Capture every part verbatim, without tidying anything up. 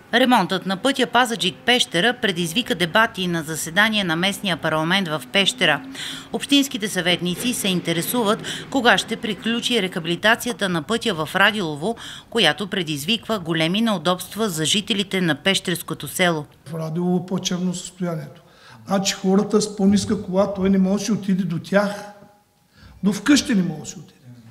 Ремонтът на пътя Пазарджик-Пещера предизвика дебати на заседание на местния парламент в Пещера. Общинските съветници се интересуват кога ще приключи рехабилитацията на пътя в Радилово, която предизвиква големи неудобства за жителите на пещерското село. В Радилово по-черно състоянието. Значи хората с по-ниска кола, той не може да отиде до тях. До вкъщи не може да отиде.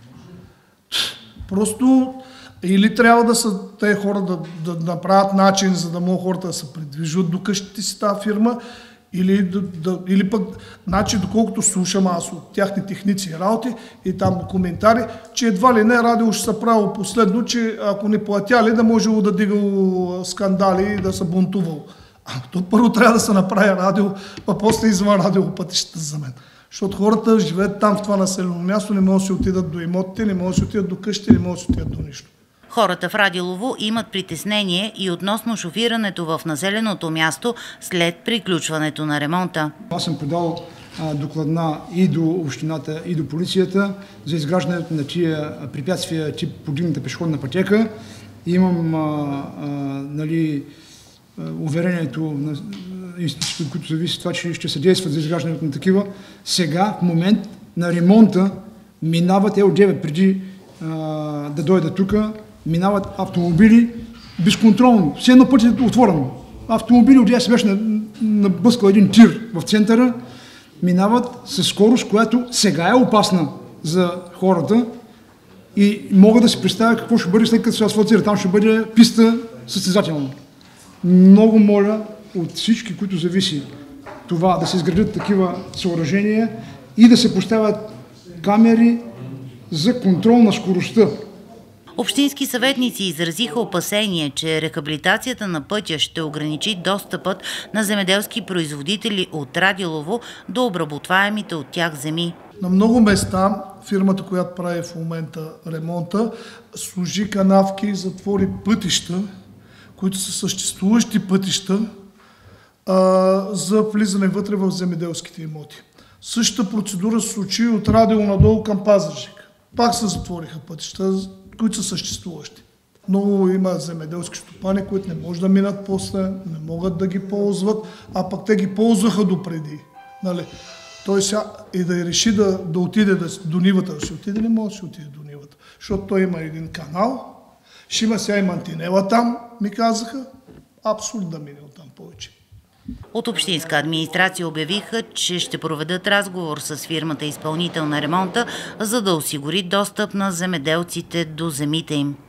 Просто или трябва да са тези хора да, да направят начин, за да могат хората да се придвижват до къщите си тази фирма, или, да, да, или пък, значи, доколкото слушам аз от тяхни техници и работи и там коментари, че едва ли не радио ще се правило последно, че ако не платяли, да можело да дигало скандали и да се бунтувало. А то първо трябва да се направи радио, а после извън радио пътищата за мен. Защото хората живеят там в това населено място, не могат да се отидат до имотите, не могат да се отидат до къщите, не могат да се отидат до нищо. Хората в Радилово имат притеснение и относно шофирането в населеното място след приключването на ремонта. Аз съм подал а, докладна и до общината, и до полицията за изграждането на тия препятствия тип подигната пешеходна пътека. Имам а, а, нали, уверението на институциите, които зависи това, че ще съдействат за изграждането на такива. Сега, в момент на ремонта, минават Ел девет преди а, да дойда тук, минават автомобили безконтролно. Все едно пътят е отворено. Автомобили, от аз беше набъскал един тир в центъра, минават със скорост, която сега е опасна за хората и мога да си представя какво ще бъде след като се асфалтира. Там ще бъде писта състезателно. Много моля от всички, които зависи това да се изградят такива съоръжения и да се поставят камери за контрол на скоростта. Общински съветници изразиха опасение, че рехабилитацията на пътя ще ограничи достъпът на земеделски производители от Радилово до обработваемите от тях земи. На много места фирмата, която прави в момента ремонта, служи канавки и затвори пътища, които са съществуващи пътища а, за влизане вътре в земеделските имоти. Същата процедура се случи от Радио надолу към Пазарджик. Пак се затвориха пътища, които са съществуващи. Много има земеделски стопани, които не могат да минат после, не могат да ги ползват, а пък те ги ползваха допреди. Нали? Той сега и да реши да, да отиде да, до нивата, да си отиде, не може да си отиде до нивата. Защото той има един канал, ще има сега и мантинела там, ми казаха, абсурд да мине оттам повече. От общинска администрация обявиха, че ще проведат разговор с фирмата изпълнител на ремонта, за да осигури достъп на земеделците до земите им.